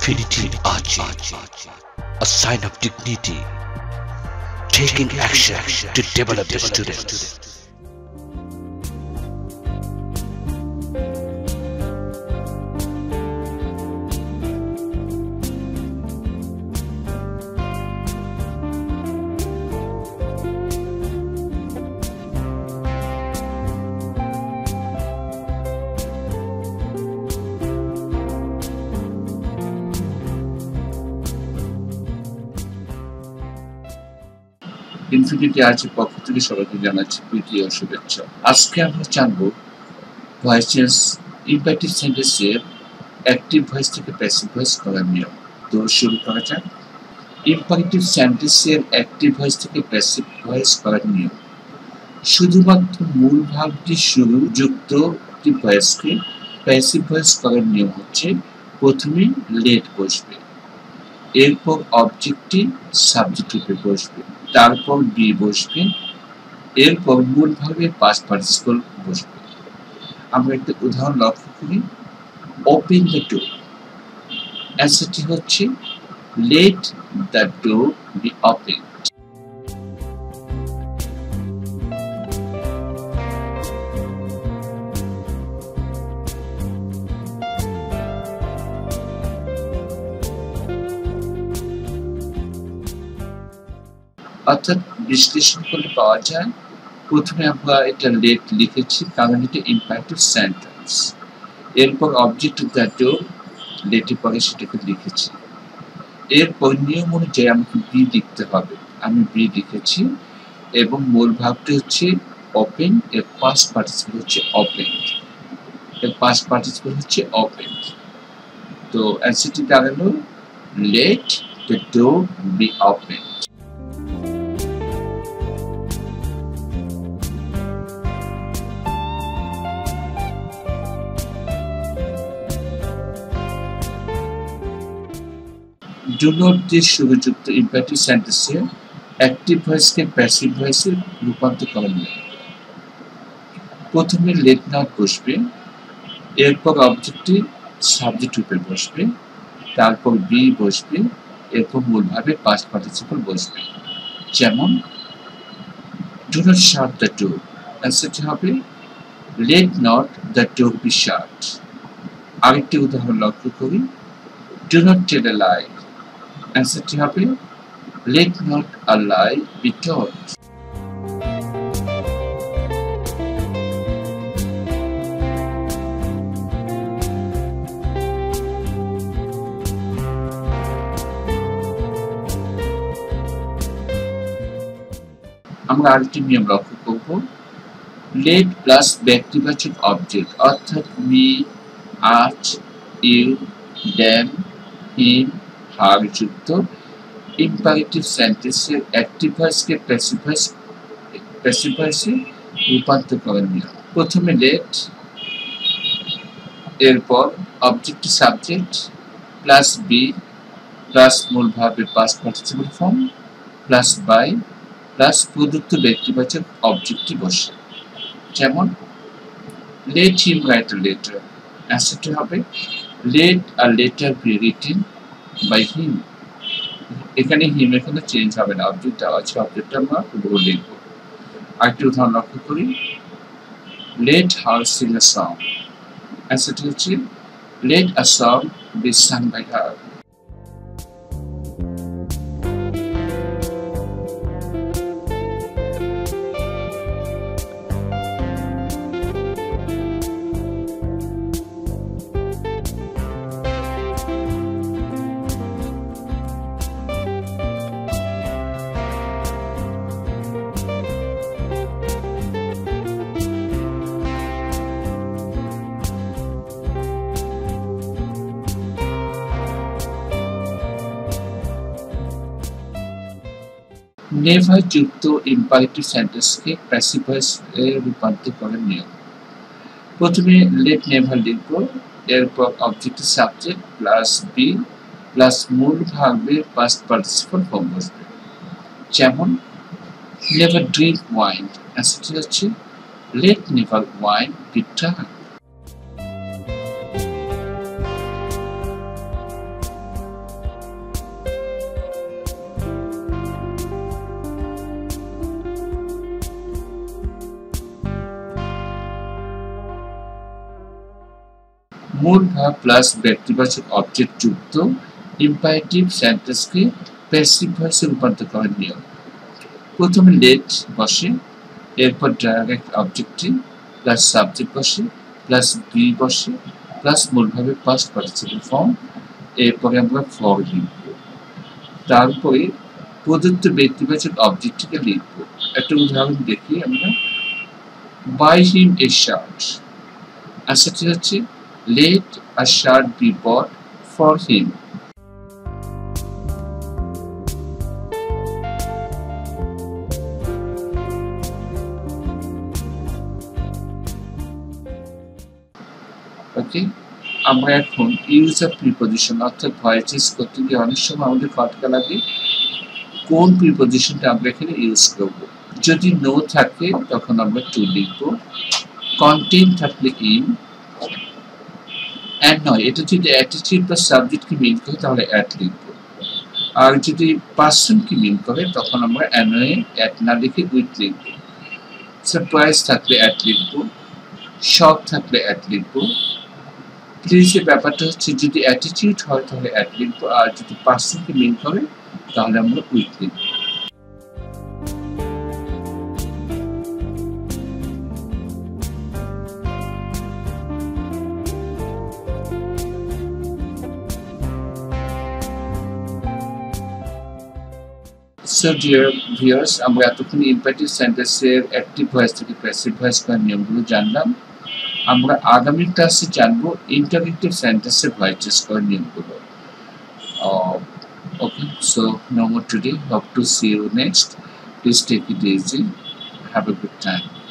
infinitive arching, a sign of dignity, taking action to develop the students. Infinity আর্চের পক্ষ থেকে সবাইকে জানাচ্ছি প্রীতি ও শুভেচ্ছা। আজকে আমরা জানবো ভয়েস চেঞ্জ ইম্পারেটিভ সেন্টেন্সের অ্যাক্টিভ ভয়েস থেকে প্যাসিভ ভয়েস করার নিয়ম। তো শুরু করা যাক। ইম্পারেটিভ সেন্টেন্সের অ্যাক্টিভ ভয়েস থেকে প্যাসিভ ভয়েস করার নিয়ম। শুধুমাত্র মূল ভাবটি শুরু যুক্ত একটি ভয়েসকে প্যাসিভ ভয়েস করার নিয়ম হচ্ছে প্রথমে লেট বসবে, এরপর অবজেক্টটি সাবজেক্ট রূপে বসবে, তারপর বি বসবে, এরপর মূল ভাবে পাস্ট পার্টিসিপল বসবে। আমরা একটা উদাহরণ লক্ষ্য করি। ওপেন দ্য ডোর, অ্যান্সারটি হচ্ছে let the door be open. অর্থাৎ বিশ্লেষণ করলে পাওয়া যায়, প্রথমে আমরা এটা লেট লিখেছি কারণ এটা ইম্পারেটিভ সেন্টেন্স, এরপর অবজেক্ট দ্য ডোর, লেটের পরে সেটাকে লিখেছি, এরপর নিয়ম অনুযায়ী আমাকে বি লিখতে হবে, আমি বি লিখেছি এবং মূল ভাবটি হচ্ছে ওপেন, এর পাস্ট পার্টিসিপল হচ্ছে ওপেন, এর পাস্ট পার্টিসিপল হচ্ছে ওপেন। তো অ্যান্সারটি দাঁড়ালো let the door be open. Do not দিয়ে শুরুযুক্ত ইম্পারেটিভ সেন্টেন্সে অ্যাক্টিভ ভয়েসকে প্যাসিভ ভয়েসে রূপান্তর করা নিয়ম। প্রথমে লেট নট বসবে, এরপর অবজেক্টটি সাবজেক্ট রূপে বসবে, তারপর বি বসবে, এরপর মূলভাবে পাস্ট পার্টিসিপল বসবে। যেমন do not shut the door, অ্যান্সারটি হবে let not the door be shut. আরেকটি উদাহরণ লক্ষ্য করি। Do not tell A lie, অ্যান্সারটি হবে let not a lie be told. আমরা আরেকটি নিয়ম লক্ষ্য করব। লেট প্লাস ব্যক্তিবাচক অবজেক্ট অর্থাৎ me, us, you, them, him, her যুক্ত ইম্পারেটিভ সেন্টেন্সের অ্যাক্টিভ ভয়েসকে প্যাসিভ ভয়েসে রূপান্তর করার নিয়ম। প্রথমে লেট, এরপর object subject plus be plus মূল ভাবে past participle form plus by plus প্রদত্ত ব্যক্তিবাচক অবজেক্টটি বসে। যেমন let him write a letter, অ্যান্সারটি হবে let a letter be written by him. এখানে হিম এখানে চেঞ্জ হবে না, অবজেক্ট দেওয়া আছে, অবজেক্টটা আমরা পুরো লিখব। আরেকটি উদাহরণ লক্ষ্য করি। Let her sing a song, অ্যান্সারটি হচ্ছে let a song be sung by her. Never যুক্ত ইম্পারেটিভ সেন্টেন্সকে প্যাসিভ ভয়েসে রূপান্তর করার নিয়ম। প্রথমে লেট নেভার লিখব, এরপর object subject plus be plus মূল ভাবে পাস্ট পার্টিসিপল ফর্ম বসবে। যেমন নেভার ড্রিঙ্ক ওয়াইন, অ্যান্সারটি হচ্ছে let never wine be drunk. মূল ভাব প্লাস ব্যক্তিবাচক অবজেক্ট যুক্ত ইম্পারেটিভ সেন্টেন্সকে প্যাসিভ ভয়েসে রূপান্তর করার নিয়ম। প্রথমে লেট বসে, এরপর ডাইরেক্ট অবজেক্টটি প্লাস সাবজেক্ট বসে প্লাস বি বসে প্লাস মূল ভাবে পাস্ট পার্টিসিপল ফর্ম, এরপরে আমরা ফর লিখব। তারপরে প্রদত্ত ব্যক্তিবাচক অবজেক্টটিকে লিখব। একটা উদাহরণ দেখি আমরা। বাই হিম এ শার্ট, আনসারটি হচ্ছে let a shirt be bought for him. Okay, আমরা এখন ইউজ অফ প্রিপজিশন অর্থাৎ ভয়েস চেঞ্জ করতে গিয়ে অনেক সময় আমাদের খটকা লাগে কোন প্রিপজিশনটা আমরা এখানে ইউজ করব। যদি নো থাকে তখন আমরা টু লিখব, কন্টেইন থাকলে ইন, অ্যাড নয় এটা যদি অ্যাটিটিউড বা সাবজেক্টকে মিন করে তাহলে অ্যাট লিখব। আর যদি পার্সনকে মিন করে তখন আমরা অ্যানয়ে অ্যাট না লিখে উইথ লিখব। সারপ্রাইজ থাকলে অ্যাট লিখব, শক থাকলে অ্যাট লিখব। প্লিজ এর ব্যাপারটা হচ্ছে যদি অ্যাটিটিউড হয় তাহলে অ্যাট লিখব, আর যদি পার্সনকে মিন করে তাহলে আমরা উইথ লিখব। সো ডিয়ার ভিউয়ার্স, আমরা এতক্ষণ ইম্পারেটিভ সেন্টেন্সের অ্যাক্টিভ ভয়েস থেকে প্যাসিভ ভয়েস করার নিয়মগুলো জানলাম। আমরা আগামী ক্লাসে জানবো ইন্টারজেক্টিভ সেন্টেন্সের ভয়েস চেঞ্জ করার নিয়মগুলো। Okay, so no more today. Hope to see you next. Please take it easy. Have a good time.